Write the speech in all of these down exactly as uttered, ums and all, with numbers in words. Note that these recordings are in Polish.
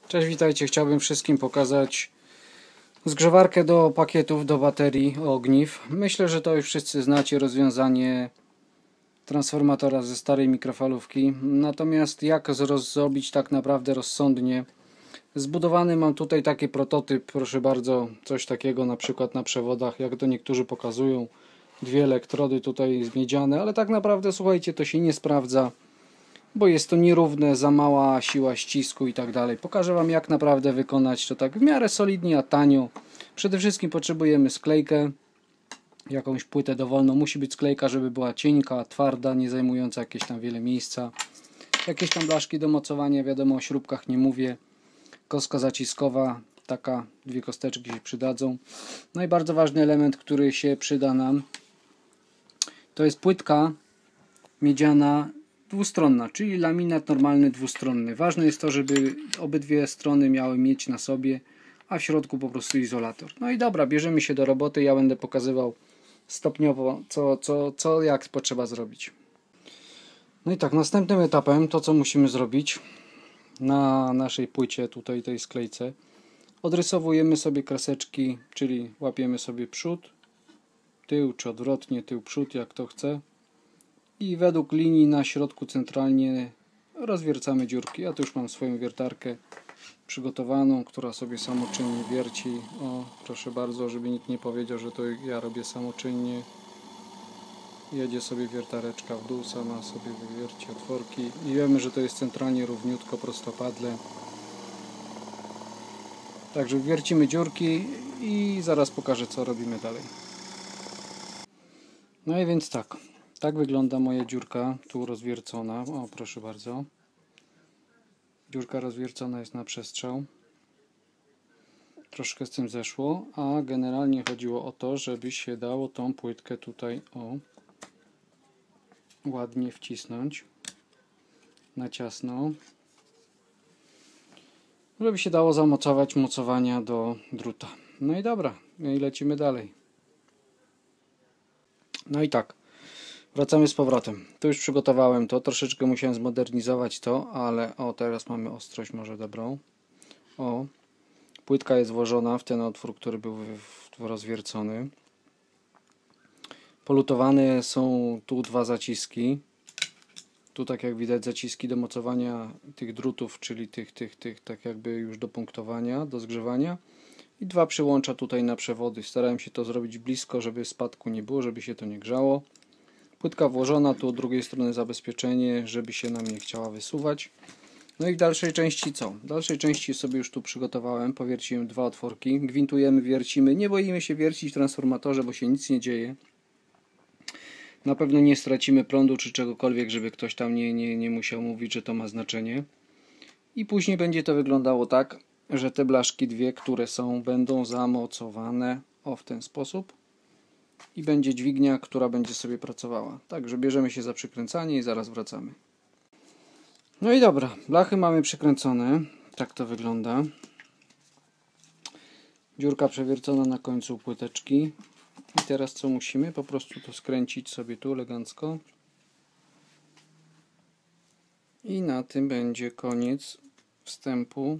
Cześć, witajcie. Chciałbym wszystkim pokazać zgrzewarkę do pakietów, do baterii ogniw. Myślę, że to już wszyscy znacie rozwiązanie transformatora ze starej mikrofalówki. Natomiast jak zrobić tak naprawdę rozsądnie? Zbudowany mam tutaj taki prototyp, proszę bardzo, coś takiego na przykład na przewodach, jak to niektórzy pokazują. Dwie elektrody tutaj miedziane, ale tak naprawdę, słuchajcie, to się nie sprawdza, bo jest to nierówne, za mała siła ścisku i tak dalej. Pokażę Wam, jak naprawdę wykonać to tak w miarę solidnie, a tanio. Przede wszystkim potrzebujemy sklejkę, jakąś płytę dowolną. Musi być sklejka, żeby była cienka, twarda, nie zajmująca jakieś tam wiele miejsca. Jakieś tam blaszki do mocowania, wiadomo, o śrubkach nie mówię. Kostka zaciskowa, taka, dwie kosteczki się przydadzą. No i bardzo ważny element, który się przyda nam, to jest płytka miedziana dwustronna, czyli laminat normalny dwustronny. Ważne jest to, żeby obydwie strony miały mieć na sobie, a w środku po prostu izolator. No i dobra, bierzemy się do roboty. Ja będę pokazywał stopniowo, co, co, co jak potrzeba zrobić. No i tak, następnym etapem to, co musimy zrobić na naszej płycie, tutaj tej sklejce, odrysowujemy sobie kreseczki, czyli łapiemy sobie przód, tył, czy odwrotnie, tył, przód, jak to chce. I według linii na środku centralnie rozwiercamy dziurki. Ja tu już mam swoją wiertarkę przygotowaną, która sobie samoczynnie wierci. O, proszę bardzo, żeby nikt nie powiedział, że to ja robię samoczynnie. Jedzie sobie wiertareczka w dół, sama sobie wywierci otworki. I wiemy, że to jest centralnie równiutko, prostopadle. Także wiercimy dziurki i zaraz pokażę, co robimy dalej. No i więc tak. Tak wygląda moja dziurka, tu rozwiercona. O, proszę bardzo. Dziurka rozwiercona jest na przestrzał. Troszkę z tym zeszło, a generalnie chodziło o to, żeby się dało tą płytkę tutaj o ładnie wcisnąć na ciasno, żeby się dało zamocować mocowania do druta. No i dobra, i lecimy dalej. No i tak. Wracamy z powrotem. Tu już przygotowałem to. Troszeczkę musiałem zmodernizować to, ale o, teraz mamy ostrość może dobrą. O, płytka jest włożona w ten otwór, który był rozwiercony. Polutowane są tu dwa zaciski. Tu tak jak widać zaciski do mocowania tych drutów, czyli tych, tych, tych, tak jakby już do punktowania, do zgrzewania. I dwa przyłącza tutaj na przewody. Starałem się to zrobić blisko, żeby spadku nie było, żeby się to nie grzało. Płytka włożona, tu od drugiej strony zabezpieczenie, żeby się nam nie chciała wysuwać. No i w dalszej części co? W dalszej części sobie już tu przygotowałem, powierciłem dwa otworki, gwintujemy, wiercimy, nie boimy się wiercić w transformatorze, bo się nic nie dzieje. Na pewno nie stracimy prądu czy czegokolwiek, żeby ktoś tam nie, nie, nie musiał mówić, że to ma znaczenie. I później będzie to wyglądało tak, że te blaszki dwie, które są, będą zamocowane o w ten sposób. I będzie dźwignia, która będzie sobie pracowała. Także bierzemy się za przykręcanie i zaraz wracamy. No i dobra, blachy mamy przykręcone. Tak to wygląda. Dziurka przewiercona na końcu płyteczki. I teraz co musimy? Po prostu to skręcić sobie tu elegancko. I na tym będzie koniec wstępu.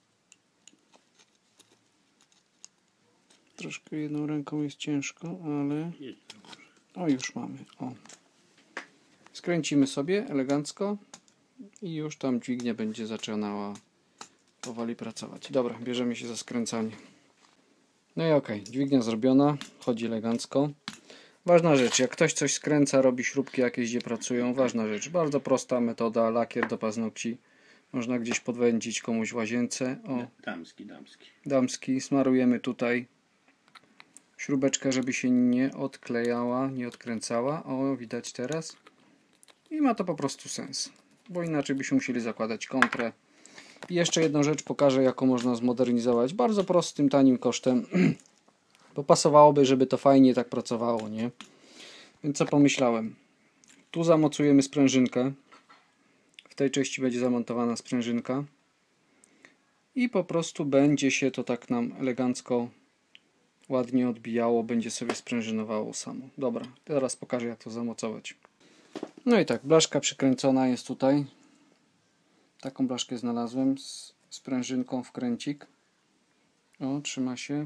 Troszkę jedną ręką jest ciężko, ale... O, już mamy. O. Skręcimy sobie elegancko i już tam dźwignia będzie zaczynała powoli pracować. Dobra, bierzemy się za skręcanie. No i ok, dźwignia zrobiona, chodzi elegancko. Ważna rzecz, jak ktoś coś skręca, robi śrubki jakieś, gdzie pracują, ważna rzecz, bardzo prosta metoda, lakier do paznokci. Można gdzieś podwędzić komuś w łazience. O, damski, damski. Damski, smarujemy tutaj śrubeczkę, żeby się nie odklejała, nie odkręcała. O, widać teraz. I ma to po prostu sens, bo inaczej byśmy musieli zakładać kontrę. I jeszcze jedną rzecz pokażę, jaką można zmodernizować. Bardzo prostym, tanim kosztem. Bo pasowałoby, żeby to fajnie tak pracowało, nie? Więc co pomyślałem? Tu zamocujemy sprężynkę. W tej części będzie zamontowana sprężynka. I po prostu będzie się to tak nam elegancko ładnie odbijało, będzie sobie sprężynowało samo. Dobra, teraz pokażę, jak to zamocować. No i tak, blaszka przykręcona jest tutaj. Taką blaszkę znalazłem. sprężynką wkręcik. O, trzyma się.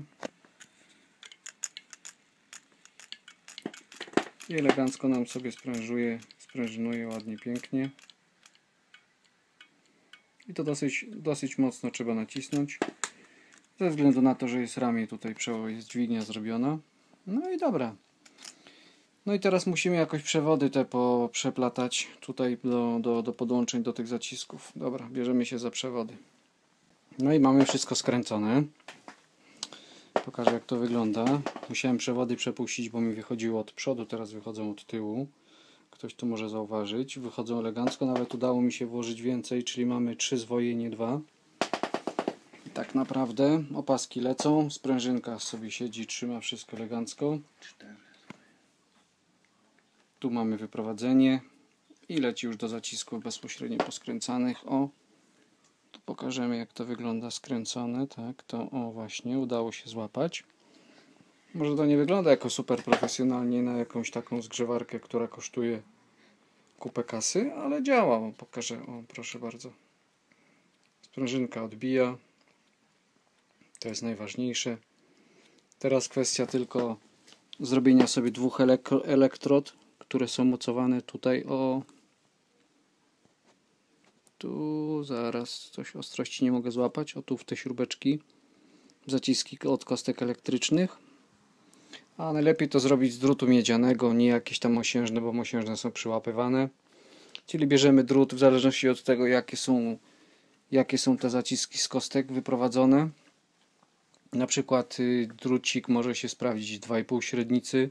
I elegancko nam sobie sprężuje, sprężynuje ładnie, pięknie. I to dosyć, dosyć mocno trzeba nacisnąć. Ze względu na to, że jest ramię tutaj, jest dźwignia zrobiona. No i dobra. No i teraz musimy jakoś przewody te poprzeplatać tutaj do, do, do podłączeń do tych zacisków. Dobra, bierzemy się za przewody. No i mamy wszystko skręcone. Pokażę, jak to wygląda. Musiałem przewody przepuścić, bo mi wychodziło od przodu, teraz wychodzą od tyłu. Ktoś tu może zauważyć. Wychodzą elegancko, nawet udało mi się włożyć więcej, czyli mamy trzy zwoje, nie dwa. I tak naprawdę opaski lecą, sprężynka sobie siedzi, trzyma wszystko elegancko. Tu mamy wyprowadzenie i leci już do zacisków bezpośrednio poskręcanych. O, tu pokażemy, jak to wygląda skręcone. Tak, to o właśnie, udało się złapać. Może to nie wygląda jako super profesjonalnie na jakąś taką zgrzewarkę, która kosztuje kupę kasy, ale działa. O, pokażę, o proszę bardzo. Sprężynka odbija. To jest najważniejsze. Teraz kwestia tylko zrobienia sobie dwóch elektro elektrod, które są mocowane tutaj o... Tu zaraz coś ostrości nie mogę złapać. O, tu w te śrubeczki. Zaciski od kostek elektrycznych. A najlepiej to zrobić z drutu miedzianego, nie jakieś tam mosiężne, bo mosiężne są przyłapywane. Czyli bierzemy drut w zależności od tego, jakie są, jakie są te zaciski z kostek wyprowadzone. Na przykład y, drucik może się sprawdzić dwa i pół średnicy.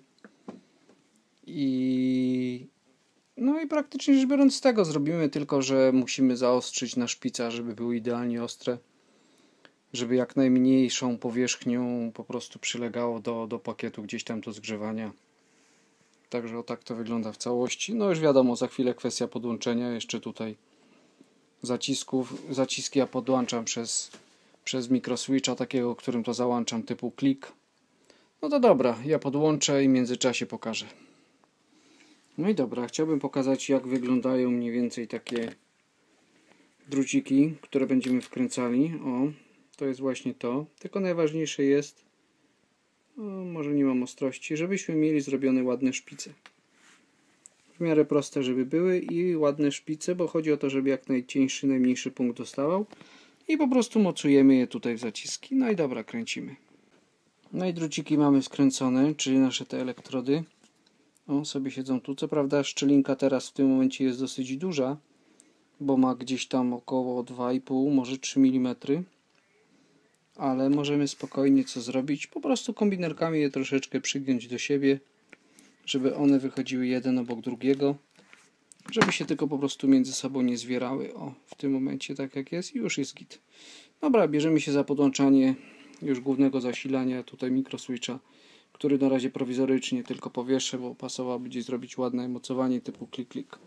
I no i praktycznie rzecz biorąc z tego zrobimy, tylko że musimy zaostrzyć na szpica, żeby były idealnie ostre. Żeby jak najmniejszą powierzchnią po prostu przylegało do, do pakietu gdzieś tam do zgrzewania. Także o tak to wygląda w całości. No już wiadomo, za chwilę kwestia podłączenia. Jeszcze tutaj zacisków. Zaciski ja podłączam przez, przez mikroswitcha takiego, którym to załączam typu klik. No to dobra, ja podłączę i w międzyczasie pokażę. No i dobra, chciałbym pokazać, jak wyglądają mniej więcej takie druciki, które będziemy wkręcali. O, to jest właśnie to. Tylko najważniejsze jest, o, może nie mam ostrości, żebyśmy mieli zrobione ładne szpice. W miarę proste, żeby były i ładne szpice, bo chodzi o to, żeby jak najcieńszy, najmniejszy punkt dostawał. I po prostu mocujemy je tutaj w zaciski. No i dobra, kręcimy. No i druciki mamy skręcone, czyli nasze te elektrody. O, sobie siedzą tu. Co prawda szczelinka teraz w tym momencie jest dosyć duża, bo ma gdzieś tam około dwa i pół, może trzy milimetry. Ale możemy spokojnie co zrobić? Po prostu kombinerkami je troszeczkę przygiąć do siebie, żeby one wychodziły jeden obok drugiego, żeby się tylko po prostu między sobą nie zwierały. O, w tym momencie tak jak jest i już jest git. Dobra, bierzemy się za podłączanie już głównego zasilania, tutaj mikroswitcha, który na razie prowizorycznie tylko powieszę, bo pasowałoby gdzieś zrobić ładne mocowanie typu klik klik.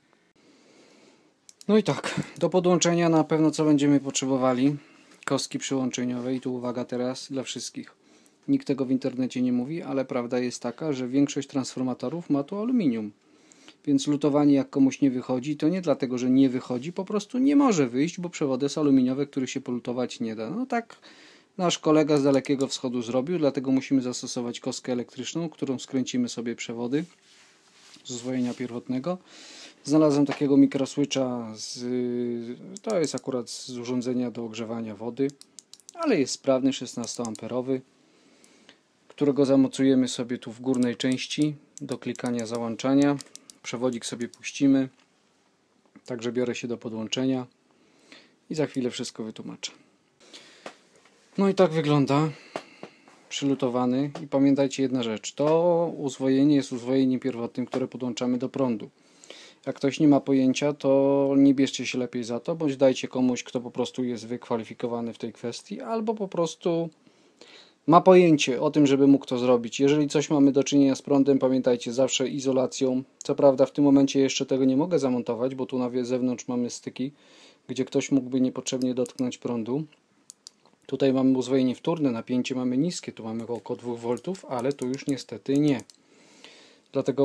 No i tak, do podłączenia na pewno co będziemy potrzebowali? Kostki przyłączeniowe i tu uwaga teraz dla wszystkich. Nikt tego w internecie nie mówi, ale prawda jest taka, że większość transformatorów ma tu aluminium. Więc lutowanie jak komuś nie wychodzi, to nie dlatego, że nie wychodzi, po prostu nie może wyjść, bo przewody są aluminiowe, których się polutować nie da. No tak nasz kolega z Dalekiego Wschodu zrobił, dlatego musimy zastosować kostkę elektryczną, którą skręcimy sobie przewody z uzwojenia pierwotnego. Znalazłem takiego mikroswitcha, z, to jest akurat z urządzenia do ogrzewania wody, ale jest sprawny, szesnastoamperowy, którego zamocujemy sobie tu w górnej części do klikania załączania. Przewodzik sobie puścimy, także biorę się do podłączenia i za chwilę wszystko wytłumaczę. No i tak wygląda przylutowany i pamiętajcie jedna rzecz, to uzwojenie jest uzwojeniem pierwotnym, które podłączamy do prądu. Jak ktoś nie ma pojęcia, to nie bierzcie się lepiej za to, bądź dajcie komuś, kto po prostu jest wykwalifikowany w tej kwestii, albo po prostu ma pojęcie o tym, żeby mógł to zrobić. Jeżeli coś mamy do czynienia z prądem, pamiętajcie zawsze izolacją. Co prawda w tym momencie jeszcze tego nie mogę zamontować, bo tu na zewnątrz mamy styki, gdzie ktoś mógłby niepotrzebnie dotknąć prądu. Tutaj mamy uzwojenie wtórne, napięcie mamy niskie, tu mamy około dwóch woltów, ale tu już niestety nie. Dlatego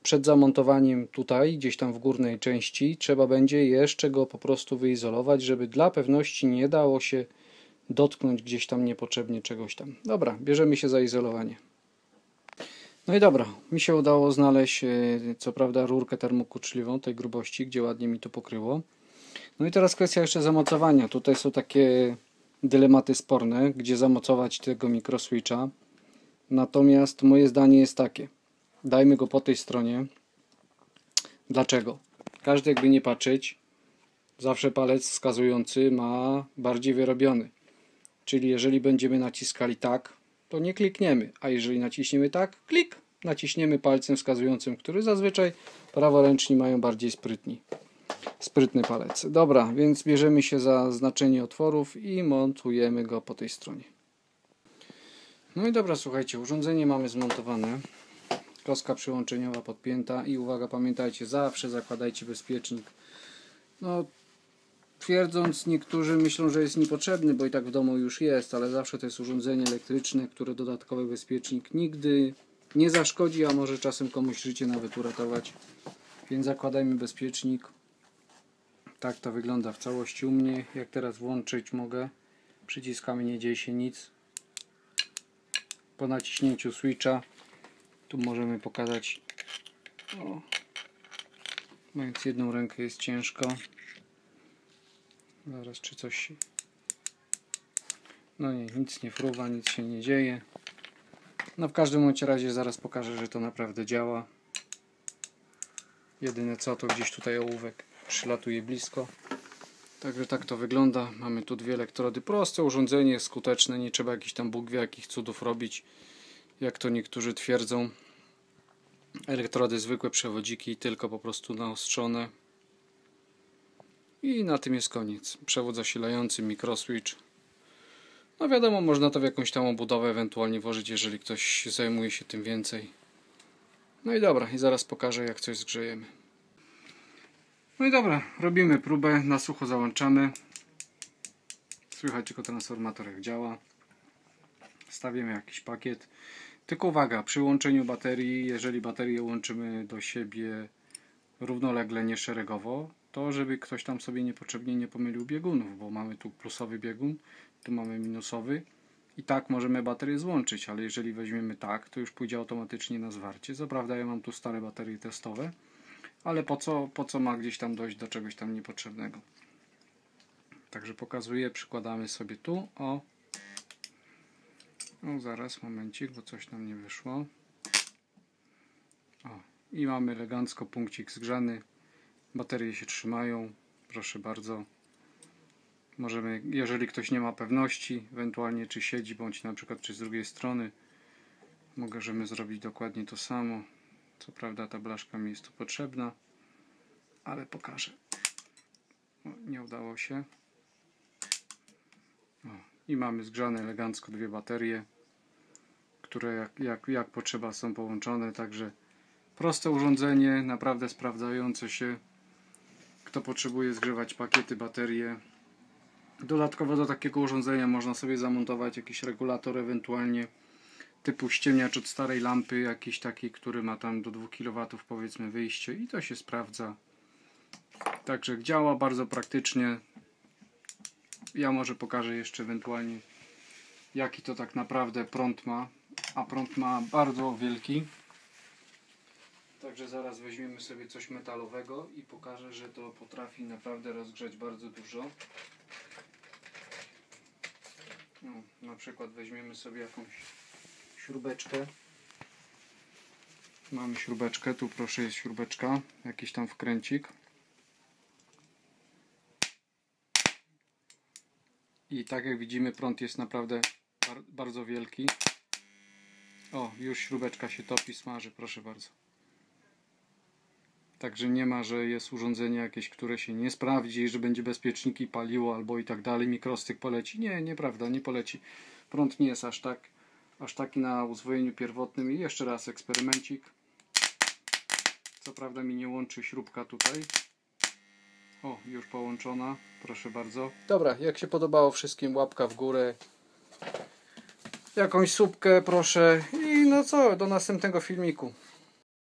przed zamontowaniem tutaj, gdzieś tam w górnej części, trzeba będzie jeszcze go po prostu wyizolować, żeby dla pewności nie dało się dotknąć gdzieś tam niepotrzebnie czegoś tam. Dobra, bierzemy się za izolowanie. No i dobra, mi się udało znaleźć co prawda rurkę termokurczliwą tej grubości, gdzie ładnie mi to pokryło. No i teraz kwestia jeszcze zamocowania. Tutaj są takie dylematy sporne, gdzie zamocować tego mikroswitcha. Natomiast moje zdanie jest takie. Dajmy go po tej stronie. Dlaczego? Każdy, jakby nie patrzeć, zawsze palec wskazujący ma bardziej wyrobiony. Czyli jeżeli będziemy naciskali tak, to nie klikniemy. A jeżeli naciśniemy tak, klik. Naciśniemy palcem wskazującym, który zazwyczaj praworęczni mają bardziej sprytni. Sprytny palec. Dobra, więc bierzemy się za znaczenie otworów i montujemy go po tej stronie. No i dobra, słuchajcie, urządzenie mamy zmontowane. Kostka przyłączeniowa podpięta i uwaga, pamiętajcie, zawsze zakładajcie bezpiecznik. No, twierdząc, niektórzy myślą, że jest niepotrzebny, bo i tak w domu już jest, ale zawsze to jest urządzenie elektryczne, które dodatkowy bezpiecznik nigdy nie zaszkodzi, a może czasem komuś życie nawet uratować. Więc zakładajmy bezpiecznik. Tak to wygląda w całości u mnie. Jak teraz włączyć mogę, przyciskami nie dzieje się nic. Po naciśnięciu switcha tu możemy pokazać, o, mając jedną rękę jest ciężko. Zaraz czy coś się... No nie, nic nie fruwa, nic się nie dzieje. No w każdym bądź razie zaraz pokażę, że to naprawdę działa. Jedyne co, to gdzieś tutaj ołówek przylatuje blisko. Także tak to wygląda. Mamy tu dwie elektrody. Proste urządzenie, skuteczne. Nie trzeba jakichś tam Bóg wie jakich cudów robić, jak to niektórzy twierdzą. Elektrody zwykłe, przewodziki, tylko po prostu naostrzone. I na tym jest koniec. Przewód zasilający, mikroswitch. No wiadomo, można to w jakąś tam obudowę ewentualnie włożyć, jeżeli ktoś zajmuje się tym więcej. No i dobra, i zaraz pokażę, jak coś zgrzejemy. No i dobra, robimy próbę, na sucho załączamy. Słychać tylko transformator jak działa. Stawiamy jakiś pakiet. Tylko uwaga, przy łączeniu baterii, jeżeli baterię łączymy do siebie równolegle, nie szeregowo, to żeby ktoś tam sobie niepotrzebnie nie pomylił biegunów, bo mamy tu plusowy biegun, tu mamy minusowy i tak możemy baterię złączyć, ale jeżeli weźmiemy tak, to już pójdzie automatycznie na zwarcie. Co prawda ja mam tu stare baterie testowe, ale po co, po co ma gdzieś tam dojść do czegoś tam niepotrzebnego. Także pokazuję, przykładamy sobie tu, o. No zaraz, momencik, bo coś nam nie wyszło. O, i mamy elegancko punkcik zgrzany. Baterie się trzymają, proszę bardzo. Możemy, jeżeli ktoś nie ma pewności, ewentualnie czy siedzi, bądź na przykład czy z drugiej strony, możemy zrobić dokładnie to samo. Co prawda ta blaszka mi jest tu potrzebna, ale pokażę. O, nie udało się. O, i mamy zgrzane elegancko dwie baterie, które jak, jak, jak potrzeba są połączone, także proste urządzenie, naprawdę sprawdzające się. Kto potrzebuje zgrzewać pakiety, baterie. Dodatkowo do takiego urządzenia można sobie zamontować jakiś regulator, ewentualnie typu ściemniacz od starej lampy, jakiś taki, który ma tam do dwóch kilowatów powiedzmy wyjście i to się sprawdza. Także działa bardzo praktycznie. Ja może pokażę jeszcze ewentualnie jaki to tak naprawdę prąd ma, a prąd ma bardzo wielki. Także zaraz weźmiemy sobie coś metalowego i pokażę, że to potrafi naprawdę rozgrzać bardzo dużo. No, na przykład weźmiemy sobie jakąś śrubeczkę. Mamy śrubeczkę, tu proszę jest śrubeczka, jakiś tam wkręcik. I tak jak widzimy, prąd jest naprawdę bar bardzo wielki. O, już śrubeczka się topi, smaży, proszę bardzo. Także nie ma, że jest urządzenie jakieś, które się nie sprawdzi, że będzie bezpieczniki paliło albo i tak dalej, mikrostyk poleci. Nie, nieprawda, nie poleci. Prąd nie jest aż tak, aż taki na uzwojeniu pierwotnym. I jeszcze raz eksperymencik. Co prawda mi nie łączy śrubka tutaj. O, już połączona, proszę bardzo. Dobra, jak się podobało wszystkim, łapka w górę. Jakąś słupkę proszę i no co, do następnego filmiku.